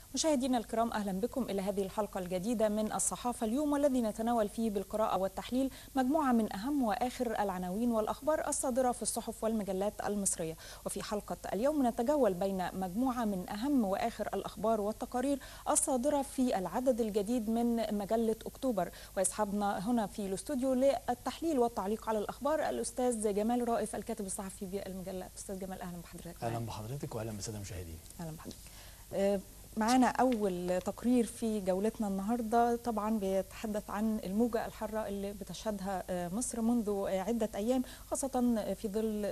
مشاهدينا الكرام، أهلا بكم إلى هذه الحلقة الجديدة من الصحافة اليوم، والذي نتناول فيه بالقراءة والتحليل مجموعة من أهم وآخر العناوين والأخبار الصادرة في الصحف والمجلات المصرية. وفي حلقة اليوم نتجول بين مجموعة من أهم وآخر الأخبار والتقارير الصادرة في العدد الجديد من مجلة أكتوبر. ويصحبنا هنا في الاستوديو للتحليل والتعليق على الأخبار الأستاذ جمال رائف، الكاتب الصحفي بالمجلة. أستاذ جمال، أهلا بحضرتك. أهلا بحضرتك وأهلا بالسادة المشاهدين. أهلا بحضرتك. معانا أول تقرير في جولتنا النهاردة، طبعا بيتحدث عن الموجة الحارة اللي بتشهدها مصر منذ عدة أيام، خاصة في ظل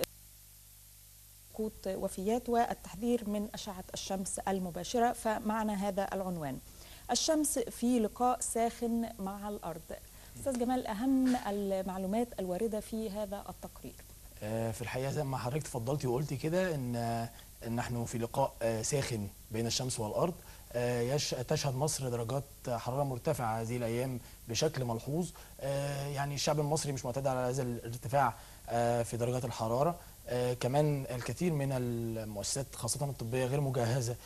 سقوط وفيات والتحذير من أشعة الشمس المباشرة. فمعنا هذا العنوان: الشمس في لقاء ساخن مع الأرض. أستاذ جمال، أهم المعلومات الواردة في هذا التقرير. في الحقيقة زي ما حضرتك تفضلتي وقلتي كده إن نحن في لقاء ساخن بين الشمس والأرض. تشهد مصر درجات حرارة مرتفعة هذه الأيام بشكل ملحوظ. يعني الشعب المصري مش معتاد على هذا الارتفاع في درجات الحرارة. كمان الكثير من المؤسسات خاصة الطبية غير مجهزة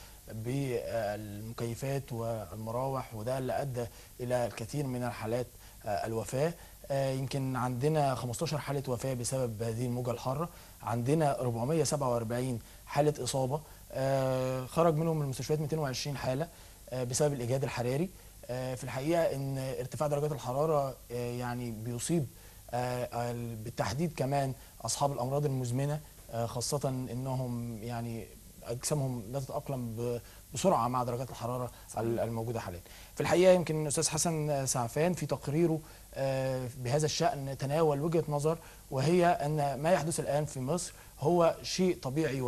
بالمكيفات والمراوح، وده اللي أدى إلى الكثير من الحالات الوفاة. يمكن عندنا 15 حالة وفاة بسبب هذه الموجة الحارة، عندنا 447 حالة إصابة، خرج منهم من المستشفيات 220 حالة بسبب الإجهاد الحراري. في الحقيقة إن ارتفاع درجات الحرارة يعني بيصيب بالتحديد كمان أصحاب الأمراض المزمنة، خاصة إنهم يعني أجسامهم لا تتأقلم بسرعة مع درجات الحرارة الموجودة حاليا. في الحقيقة يمكن الأستاذ حسن سعفان في تقريره بهذا الشأن تناول وجهة نظر، وهي أن ما يحدث الآن في مصر هو شيء طبيعي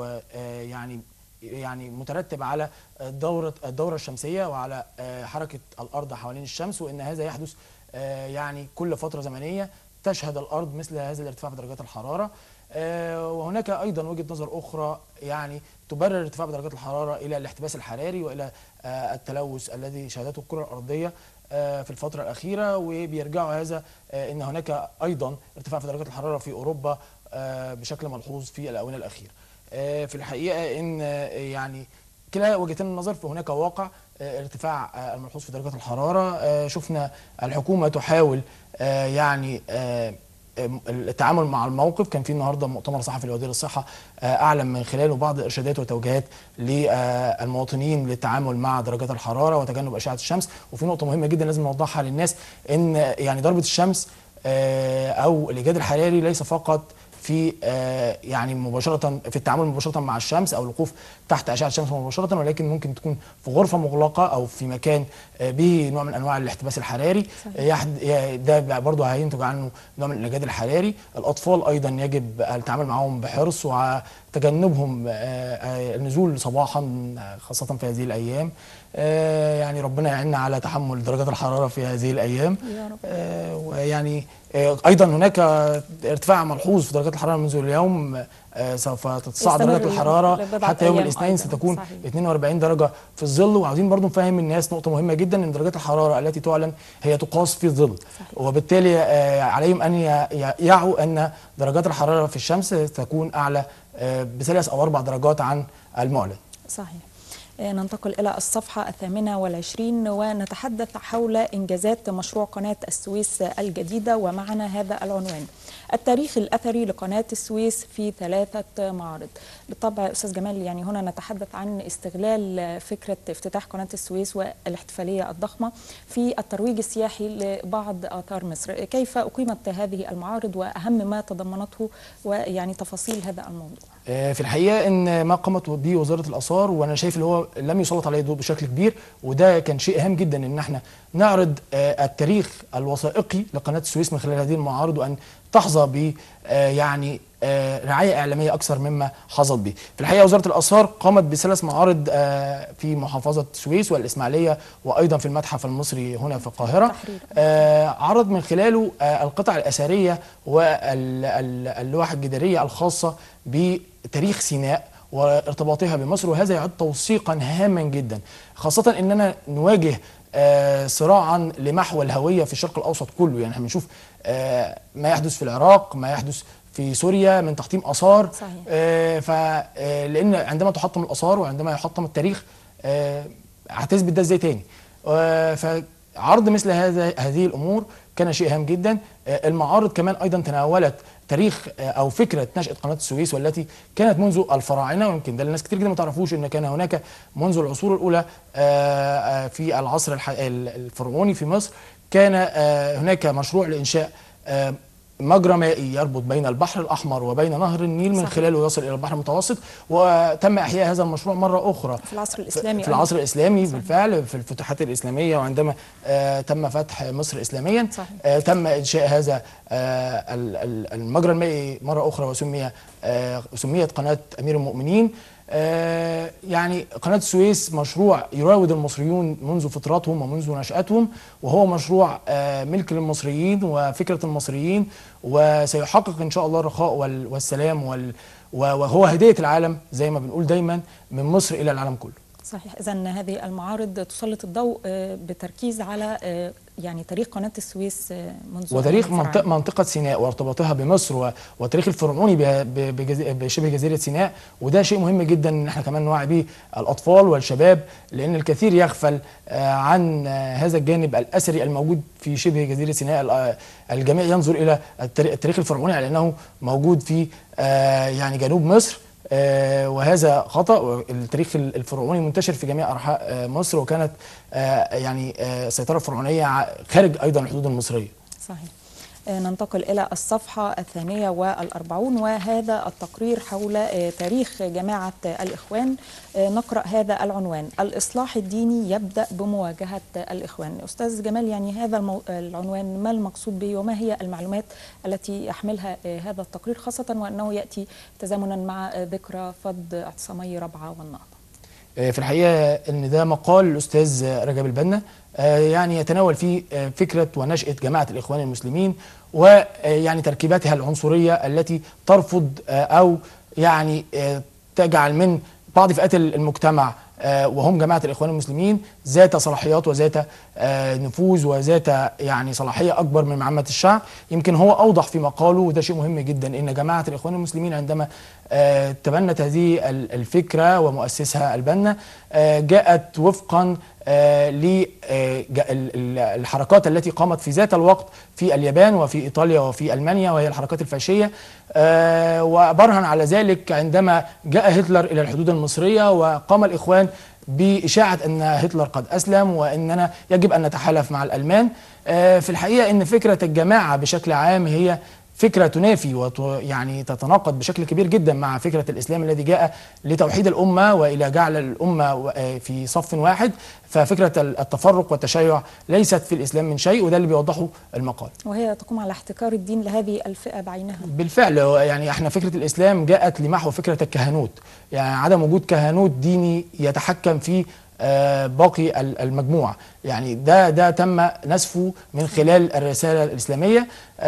ويعني مترتب على الدورة الشمسية وعلى حركة الأرض حوالين الشمس، وأن هذا يحدث يعني كل فترة زمنية تشهد الأرض مثل هذا الارتفاع في درجات الحرارة. وهناك أيضا وجهة نظر أخرى يعني تبرر ارتفاع درجات الحرارة إلى الاحتباس الحراري وإلى التلوث الذي شهدته الكرة الأرضية في الفترة الأخيرة، وبيرجعوا هذا أن هناك أيضا ارتفاع في درجات الحرارة في أوروبا بشكل ملحوظ في الآونة الأخيرة. في الحقيقة أن يعني كلا وجهتين النظر، فهناك واقع ارتفاع الملحوظ في درجات الحرارة. شفنا الحكومة تحاول يعني التعامل مع الموقف. كان في النهارده مؤتمر صحفي لوزير الصحه اعلن من خلاله بعض الارشادات وتوجيهات للمواطنين للتعامل مع درجات الحراره وتجنب اشعه الشمس. وفي نقطه مهمه جدا لازم نوضحها للناس، ان يعني ضربه الشمس او الاجهاد الحراري ليس فقط في يعني مباشرة في التعامل مباشرة مع الشمس أو الوقوف تحت أشعة الشمس مباشرة، ولكن ممكن تكون في غرفة مغلقة أو في مكان به نوع من أنواع الاحتباس الحراري. ده برضه هينتج عنه نوع من الإجهاد الحراري. الأطفال أيضا يجب التعامل معهم بحرص وتجنبهم النزول صباحا خاصة في هذه الأيام. يعني ربنا يعيننا على تحمل درجات الحرارة في هذه الأيام يا رب. ويعني أيضا هناك ارتفاع ملحوظ في درجات الحرارة منذ اليوم. سوف تتصاعد درجات الحرارة حتى يوم الاثنين، ستكون 42 درجة في الظل. وعاوزين برضو نفهم الناس نقطة مهمة جدا، ان درجات الحرارة التي تعلن هي تقاس في الظل، وبالتالي عليهم ان يعوا ان درجات الحرارة في الشمس تكون اعلى ب3 أو 4 درجات عن المعلن. صحيح. ننتقل إلى الصفحة 28 ونتحدث حول إنجازات مشروع قناة السويس الجديدة، ومعنا هذا العنوان: التاريخ الأثري لقناة السويس في 3 معارض. بالطبع أستاذ جمال، يعني هنا نتحدث عن استغلال فكرة افتتاح قناة السويس والاحتفالية الضخمة في الترويج السياحي لبعض آثار مصر. كيف أقيمت هذه المعارض وأهم ما تضمنته ويعني تفاصيل هذا الموضوع؟ في الحقيقة ان ما قامت به وزارة الآثار، وانا شايف اللي هو لم يسلط عليه الضوء بشكل كبير، وده كان شيء هام جدا ان احنا نعرض التاريخ الوثائقي لقناة السويس من خلال هذه المعارض، وان تحظى ب يعني رعاية إعلامية أكثر مما حظت به. في الحقيقة وزارة الآثار قامت ب3 معارض في محافظة السويس والإسماعيلية وأيضا في المتحف المصري هنا في القاهرة. عرض من خلاله القطع الأثرية واللوح الجدارية الخاصة بتاريخ سيناء وارتباطها بمصر، وهذا يعد توثيقا هاما جدا، خاصة أننا نواجه صراعا لمحو الهوية في الشرق الأوسط كله. يعني احنا بنشوف ما يحدث في العراق، ما يحدث في سوريا من تحطيم آثار. صحيح. فلأن عندما تحطم الآثار وعندما يحطم التاريخ هتثبت ده ازاي تاني؟ فعرض مثل هذه الامور كان شيء هام جدا. المعارض كمان ايضا تناولت تاريخ او فكره نشاه قناه السويس، والتي كانت منذ الفراعنه، ويمكن ده الناس كتير جدا ما تعرفوش ان كان هناك منذ العصور الاولى في العصر الفرعوني في مصر كان هناك مشروع لانشاء مجرى مائي يربط بين البحر الأحمر وبين نهر النيل، من خلاله يصل إلى البحر المتوسط. وتم إحياء هذا المشروع مرة أخرى في العصر الإسلامي. في العصر الإسلامي بالفعل، في الفتوحات الإسلامية، وعندما تم فتح مصر إسلاميا تم إنشاء هذا المجرى المائي مرة أخرى، وسميت قناة أمير المؤمنين. يعني قناة السويس مشروع يراود المصريون منذ فطرتهم ومنذ نشأتهم، وهو مشروع ملك للمصريين وفكرة المصريين، وسيحقق إن شاء الله الرخاء والسلام وهو هدية العالم زي ما بنقول دايما، من مصر إلى العالم كله. صحيح. إذن هذه المعارض تسلط الضوء بتركيز على يعني تاريخ قناة السويس منذ وتاريخ منطقة سيناء وارتباطها بمصر، وتاريخ الفرعوني بشبه جزيرة سيناء. وده شيء مهم جدا ان احنا كمان نوعي به الأطفال والشباب، لأن الكثير يغفل عن هذا الجانب الأثري الموجود في شبه جزيرة سيناء. الجميع ينظر إلى التاريخ الفرعوني على أنه موجود في يعني جنوب مصر، وهذا خطأ. التاريخ الفرعوني منتشر في جميع أنحاء مصر، وكانت يعني السيطرة الفرعونية خارج أيضا الحدود المصرية. صحيح. ننتقل إلى الصفحة 42، وهذا التقرير حول تاريخ جماعة الإخوان. نقرأ هذا العنوان: الإصلاح الديني يبدأ بمواجهة الإخوان. أستاذ جمال، يعني هذا العنوان ما المقصود به، وما هي المعلومات التي يحملها هذا التقرير، خاصة وأنه يأتي تزامنا مع ذكرى فض اعتصامي رابعة والنهضة؟ في الحقيقة أن ده مقال الأستاذ رجب البنا، يعني يتناول فيه فكرة ونشأة جماعة الإخوان المسلمين، ويعني تركيباتها العنصرية التي ترفض أو يعني تجعل من بعض فئات المجتمع وهم جماعة الإخوان المسلمين ذات صلاحيات وذات نفوذ وذات يعني صلاحية أكبر من عامة الشعب. يمكن هو أوضح في مقاله، وده شيء مهم جدا، إن جماعة الإخوان المسلمين عندما تبنت هذه الفكرة ومؤسسها البنا جاءت وفقا للحركات التي قامت في ذات الوقت في اليابان وفي إيطاليا وفي ألمانيا، وهي الحركات الفاشية. وبرهن على ذلك عندما جاء هتلر إلى الحدود المصرية، وقام الإخوان بإشاعة أن هتلر قد أسلم وأننا يجب أن نتحالف مع الألمان. في الحقيقة أن فكرة الجماعة بشكل عام هي فكرة تنافي يعني تتناقض بشكل كبير جدا مع فكرة الإسلام الذي جاء لتوحيد الأمة وإلى جعل الأمة في صف واحد. ففكرة التفرق والتشيع ليست في الإسلام من شيء، وده اللي بيوضحه المقال. وهي تقوم على احتكار الدين لهذه الفئة بعينها. بالفعل، يعني احنا فكرة الإسلام جاءت لمحو فكرة الكهنوت، يعني عدم وجود كهنوت ديني يتحكم في باقي المجموعة. يعني ده تم نسفه من خلال الرسالة الإسلامية،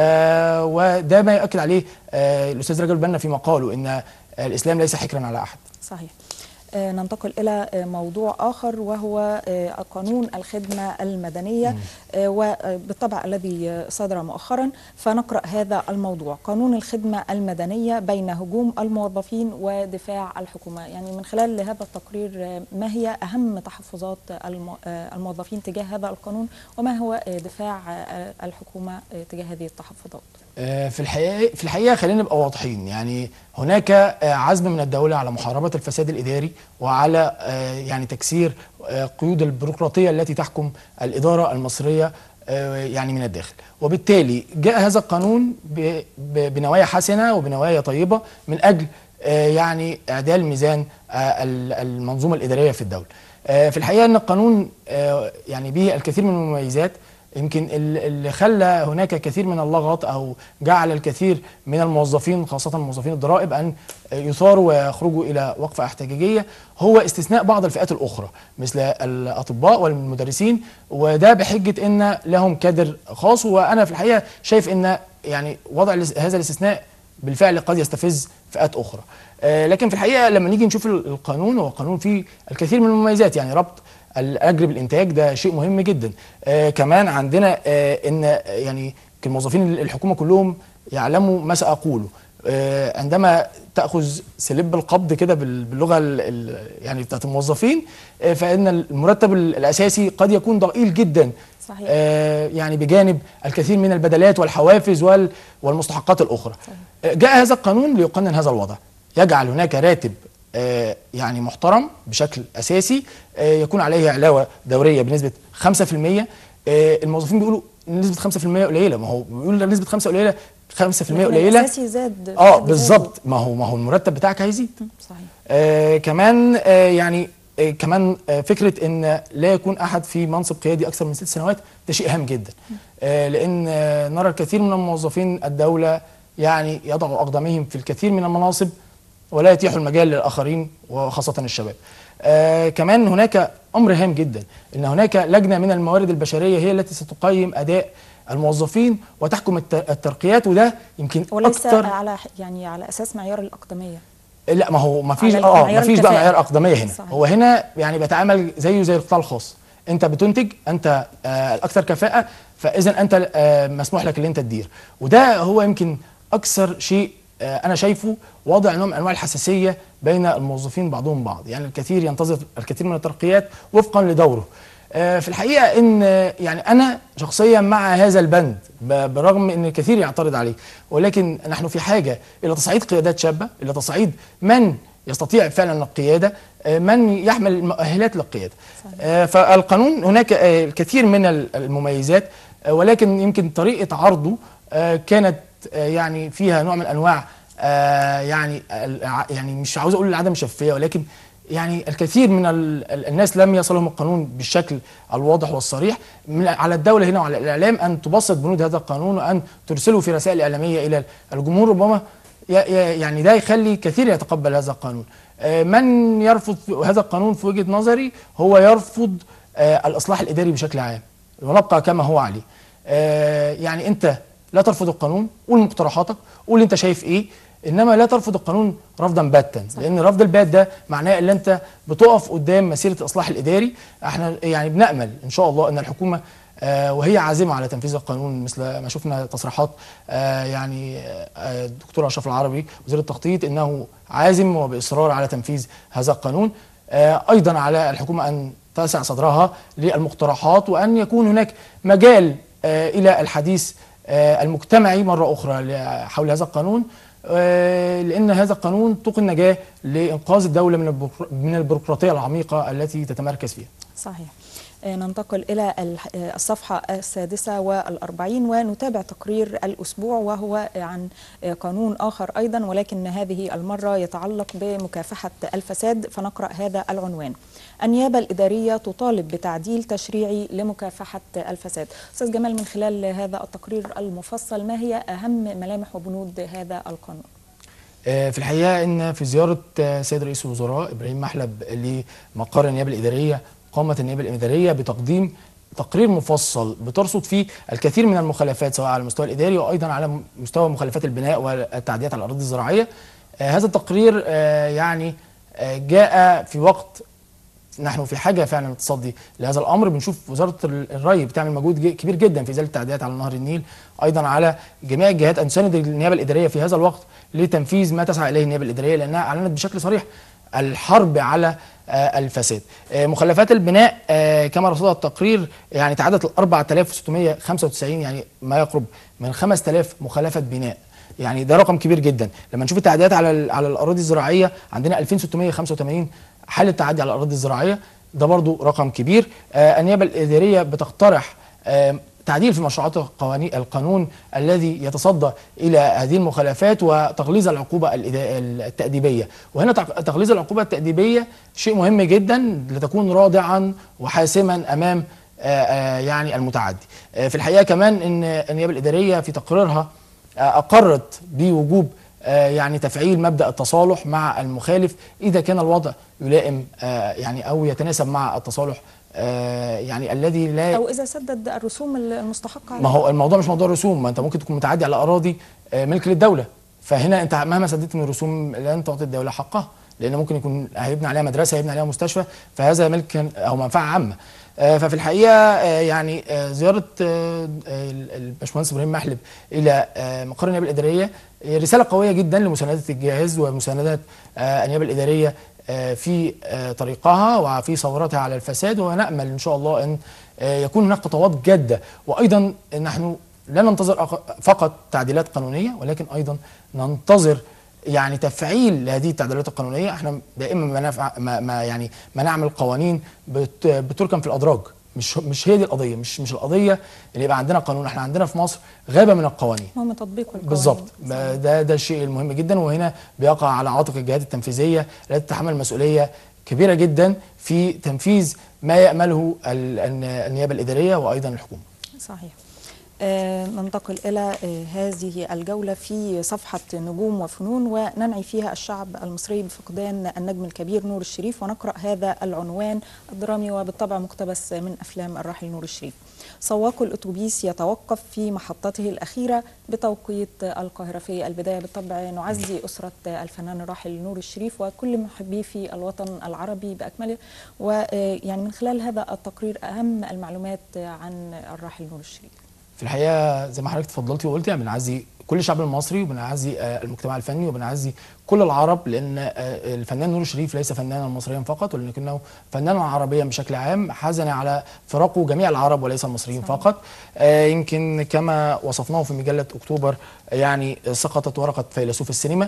وده ما يؤكد عليه الأستاذ رجب البنا في مقاله، إن الإسلام ليس حكرا على أحد. صحيح. ننتقل إلى موضوع آخر، وهو قانون الخدمة المدنية، وبالطبع الذي صدر مؤخرا. فنقرأ هذا الموضوع: قانون الخدمة المدنية بين هجوم الموظفين ودفاع الحكومة. يعني من خلال هذا التقرير، ما هي أهم تحفظات الموظفين تجاه هذا القانون، وما هو دفاع الحكومة تجاه هذه التحفظات؟ في الحقيقة خلينا نبقى واضحين. يعني هناك عزم من الدولة على محاربة الفساد الإداري، وعلى يعني تكسير قيود البيروقراطية التي تحكم الإدارة المصرية يعني من الداخل. وبالتالي جاء هذا القانون بنوايا حسنة وبنوايا طيبة من أجل يعني إعدال ميزان المنظومة الإدارية في الدولة. في الحقيقة أن القانون يعني به الكثير من المميزات. يمكن اللي خلى هناك كثير من اللغط أو جعل الكثير من الموظفين، خاصة موظفين الضرائب، أن يثاروا ويخرجوا إلى وقفة احتجاجية هو استثناء بعض الفئات الأخرى مثل الأطباء والمدرسين، وده بحجة أن لهم كادر خاص. وأنا في الحقيقة شايف أن يعني وضع هذا الاستثناء بالفعل قد يستفز فئات أخرى. لكن في الحقيقة لما نيجي نشوف القانون، هو قانون فيه الكثير من المميزات. يعني ربط الأجر بالإنتاج ده شيء مهم جدا. كمان عندنا ان يعني الموظفين الحكومة كلهم يعلموا ما سأقوله، عندما تاخذ سلب القبض كده باللغه يعني بتاعت الموظفين، فان المرتب الاساسي قد يكون ضئيل جدا. صحيح. يعني بجانب الكثير من البدلات والحوافز والمستحقات الاخرى. صحيح. جاء هذا القانون ليقنن هذا الوضع، يجعل هناك راتب يعني محترم بشكل اساسي، يكون عليه علاوه دوريه بنسبه 5%. الموظفين بيقولوا نسبه 5% قليله، ما هو بيقولوا نسبه 5 قليله، 5% قليله. الاساسي زاد. بالظبط، ما هو المرتب بتاعك هيزيد. صحيح. كمان يعني كمان فكره ان لا يكون احد في منصب قيادي اكثر من 6 سنوات، ده شيء هام جدا. لان نرى الكثير من الموظفين الدوله يعني يضعوا اقدامهم في الكثير من المناصب ولا يتيحوا المجال للاخرين وخاصه الشباب. كمان هناك امر هام جدا، ان هناك لجنه من الموارد البشريه هي التي ستقيم اداء الموظفين وتحكم الترقيات، وده يمكن وليس اكتر على اساس معيار الاقدميه. لا، ما فيش بقى معيار اقدميه هنا. صحيح. هو هنا يعني بيتعامل زيه زي القطاع الخاص، انت بتنتج، انت الاكثر كفاءه، فاذا انت مسموح لك ان انت تدير. وده هو يمكن اكثر شيء انا شايفه وضع نوع من انواع الحساسيه بين الموظفين بعضهم بعض. يعني الكثير ينتظر الكثير من الترقيات وفقا لدوره. في الحقيقه ان يعني انا شخصيا مع هذا البند، برغم ان الكثير يعترض عليه، ولكن نحن في حاجه الى تصعيد قيادات شابه، الى تصعيد من يستطيع فعلا القياده، من يحمل المؤهلات للقياده. فالقانون هناك الكثير من المميزات، ولكن يمكن طريقه عرضه كانت يعني فيها نوع من انواع يعني مش عاوز اقول عدم شفافيه، ولكن يعني الكثير من الناس لم يصلهم القانون بالشكل الواضح والصريح. على الدوله هنا وعلى الاعلام ان تبسط بنود هذا القانون وان ترسله في رسائل اعلاميه الى الجمهور، ربما يعني ده يخلي كثير يتقبل هذا القانون. من يرفض هذا القانون في وجهه نظري هو يرفض الاصلاح الاداري بشكل عام، ونبقى كما هو عليه. يعني انت لا ترفض القانون، قول مقترحاتك، قول انت شايف ايه، انما لا ترفض القانون رفضا باتا، لان رفض البات ده معناه ان انت بتقف قدام مسيره الاصلاح الاداري. احنا يعني بنامل ان شاء الله ان الحكومه وهي عازمه على تنفيذ القانون، مثل ما شفنا تصريحات يعني الدكتور اشرف العربي وزير التخطيط انه عازم وباصرار على تنفيذ هذا القانون. ايضا على الحكومه ان تسع صدرها للمقترحات، وان يكون هناك مجال الى الحديث المجتمعي مرة أخرى حول هذا القانون، لأن هذا القانون طوق النجاة لإنقاذ الدولة من البيروقراطية العميقة التي تتمركز فيها. صحيح. ننتقل إلى الصفحة 46 ونتابع تقرير الأسبوع، وهو عن قانون آخر أيضا، ولكن هذه المرة يتعلق بمكافحة الفساد. فنقرأ هذا العنوان: النيابة الإدارية تطالب بتعديل تشريعي لمكافحة الفساد. أستاذ جمال، من خلال هذا التقرير المفصل، ما هي أهم ملامح وبنود هذا القانون؟ في الحقيقة إن في زيارة سيد رئيس الوزراء إبراهيم محلب لمقر النيابة الإدارية، قامت النيابة الإدارية بتقديم تقرير مفصل بترصد فيه الكثير من المخالفات، سواء على المستوى الإداري وأيضا على مستوى مخالفات البناء والتعديات على الأراضي الزراعية. هذا التقرير يعني جاء في وقت نحن في حاجه فعلا للتصدي لهذا الامر. بنشوف وزاره الري بتعمل مجهود كبير جدا في ازاله التعديات على نهر النيل، ايضا على جميع الجهات ان تساند النيابه الاداريه في هذا الوقت لتنفيذ ما تسعى اليه النيابه الاداريه، لانها اعلنت بشكل صريح الحرب على الفساد. مخلفات البناء كما رصدها التقرير يعني تعدت ل 4695، يعني ما يقرب من 5000 مخالفه بناء. يعني ده رقم كبير جدا. لما نشوف التعديات على الاراضي الزراعيه، عندنا 2685 حالة تعدي على الأراضي الزراعية، ده برضو رقم كبير. النيابة الإدارية بتقترح تعديل في مشروعات القانون الذي يتصدى إلى هذه المخالفات وتغليظ العقوبة التأديبية. وهنا تغليظ العقوبة التأديبية شيء مهم جدا لتكون رادعا وحاسما أمام يعني المتعدي. في الحقيقة كمان إن النيابة الإدارية في تقريرها أقرت بوجوب يعني تفعيل مبدأ التصالح مع المخالف إذا كان الوضع يلائم يعني أو يتناسب مع التصالح يعني الذي لا، أو إذا سدد الرسوم المستحقة. ما هو الموضوع مش موضوع رسوم، ما أنت ممكن تكون متعدي على أراضي ملك للدولة، فهنا أنت مهما سددت من الرسوم لن تعطي الدولة حقها، لان ممكن يكون هيبني عليها مدرسه، هيبني عليها مستشفى، فهذا ملك او منفعه عامه. ففي الحقيقه يعني زياره الباشمهندس ابراهيم محلب الى مقر النيابه الاداريه رساله قويه جدا لمسانده الجهاز ومسانده النيابه الاداريه في طريقها وفي ثورتها على الفساد، ونامل ان شاء الله ان يكون هناك خطوات جاده. وايضا نحن لا ننتظر فقط تعديلات قانونيه، ولكن ايضا ننتظر يعني تفعيل هذه التعديلات القانونيه. احنا دائما ما نعمل قوانين بتركن في الادراج، مش هي دي القضيه، مش القضيه اللي يبقى عندنا قانون. احنا عندنا في مصر غابه من القوانين، مهم تطبيق القوانين بالظبط. ده الشيء المهم جدا، وهنا بيقع على عاتق الجهات التنفيذيه التي تتحمل مسؤوليه كبيره جدا في تنفيذ ما يأمله النيابه الاداريه وايضا الحكومه. صحيح. ننتقل إلى هذه الجولة في صفحة نجوم وفنون، وننعي فيها الشعب المصري بفقدان النجم الكبير نور الشريف، ونقرأ هذا العنوان الدرامي وبالطبع مقتبس من أفلام الراحل نور الشريف. سواق الأتوبيس يتوقف في محطته الأخيرة بتوقيت القاهرة. في البداية بالطبع نعزي أسرة الفنان الراحل نور الشريف وكل محبيه في الوطن العربي بأكمله، ويعني من خلال هذا التقرير أهم المعلومات عن الراحل نور الشريف. في الحقيقه زي ما حضرتك اتفضلتي وقلتي، يعني بنعزي كل الشعب المصري وبنعزي المجتمع الفني وبنعزي كل العرب، لان الفنان نور الشريف ليس فنانا مصريا فقط، ولكنه فنانا عربيا بشكل عام. حزن على فراقه جميع العرب وليس المصريين فقط. يمكن كما وصفناه في مجله اكتوبر، يعني سقطت ورقه فيلسوف السينما.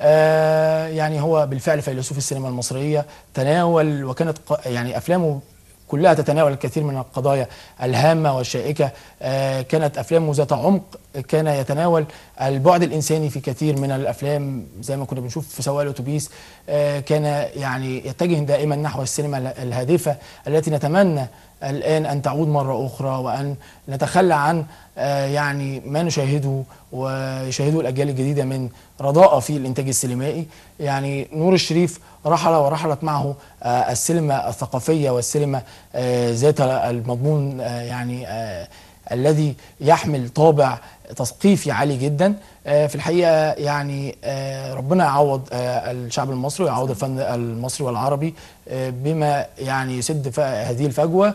يعني هو بالفعل فيلسوف السينما المصريه، تناول وكانت يعني افلامه كلها تتناول الكثير من القضايا الهامة والشائكة. كانت أفلامه ذات عمق، كان يتناول البعد الإنساني في كثير من الأفلام زي ما كنا بنشوف في سواق الأتوبيس. كان يعني يتجه دائما نحو السينما الهادفة التي نتمنى الآن أن تعود مرة أخرى، وأن نتخلى عن يعني ما نشاهده ويشاهده الأجيال الجديدة من رضاءة في الإنتاج السينمائي. يعني نور الشريف رحل ورحلت معه السينما الثقافية والسينما ذات المضمون يعني الذي يحمل طابع تثقيفي عالي جدا. في الحقيقة يعني ربنا يعوض الشعب المصري ويعوض الفن المصري والعربي بما يعني يسد هذه الفجوة،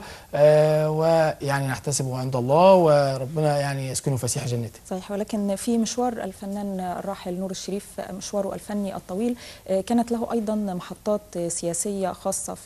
ويعني نحتسبه عند الله، وربنا يعني يسكنه فسيح جنته. صحيح. ولكن في مشوار الفنان الراحل نور الشريف، مشواره الفني الطويل، كانت له أيضا محطات سياسية خاصة.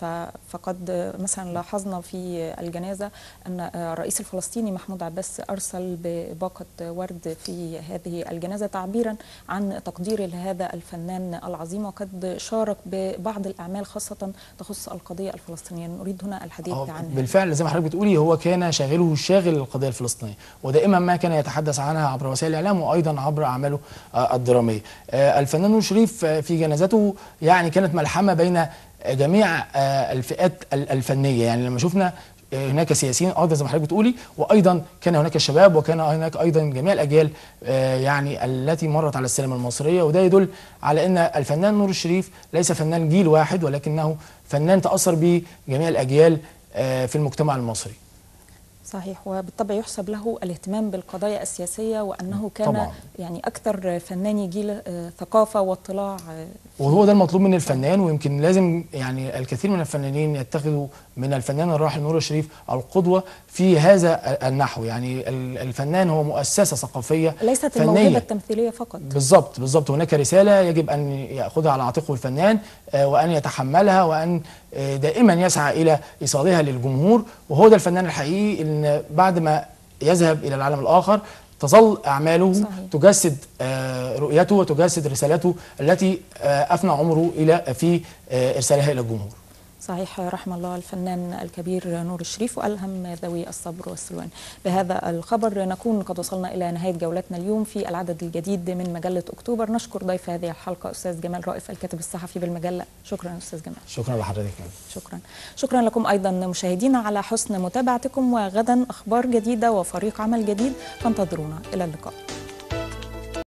فقد مثلا لاحظنا في الجنازة أن الرئيس الفلسطيني محمود عباس أرسل بباقة ورد في هذه الجنازة تعبيرا عن تقديره لهذا الفنان العظيم، وقد شارك ببعض الأعمال خاصة تخص القضية الفلسطينية. نريد هنا الحديث عنها. بالفعل زي ما حضرتك بتقولي، هو كان شاغله الشاغل القضية الفلسطينية، ودائما ما كان يتحدث عنها عبر وسائل الإعلام وأيضا عبر أعماله الدرامية. الفنان نور الشريف في جنازته يعني كانت ملحمة بين جميع الفئات الفنية. يعني لما شفنا هناك سياسيين ايضا زي ما حضرتك بتقولي، وايضا كان هناك الشباب، وكان هناك ايضا جميع الاجيال يعني التي مرت على السينما المصريه. وده يدل على ان الفنان نور الشريف ليس فنان جيل واحد، ولكنه فنان تاثر به جميع الاجيال في المجتمع المصري. صحيح. وبالطبع يحسب له الاهتمام بالقضايا السياسية، وأنه كان طبعا يعني أكثر فنان جيل ثقافة واطلاع. وهو ده المطلوب من الفنان، ويمكن لازم يعني الكثير من الفنانين يتخذوا من الفنان الراحل نور الشريف القدوة في هذا النحو. يعني الفنان هو مؤسسة ثقافية ليست فنية، الموهبة التمثيلية فقط. بالضبط. هناك رسالة يجب أن يأخذها على عاتقه الفنان، وأن يتحملها، وأن دائما يسعى إلى إيصالها للجمهور. وهو ده الفنان الحقيقي، إن بعد ما يذهب إلى العالم الآخر تظل أعماله صحيح. تجسد رؤيته وتجسد رسالته التي أفنى عمره في إرسالها إلى الجمهور. صحيح. رحم الله الفنان الكبير نور الشريف، وألهم ذوي الصبر والسلوان. بهذا الخبر نكون قد وصلنا إلى نهاية جولتنا اليوم في العدد الجديد من مجلة أكتوبر. نشكر ضيف هذه الحلقة أستاذ جمال رائف الكاتب الصحفي بالمجلة. شكرا أستاذ جمال. شكرا لحضرتك. شكرا لكم أيضا مشاهدينا على حسن متابعتكم، وغدا أخبار جديدة وفريق عمل جديد، فانتظرونا. إلى اللقاء.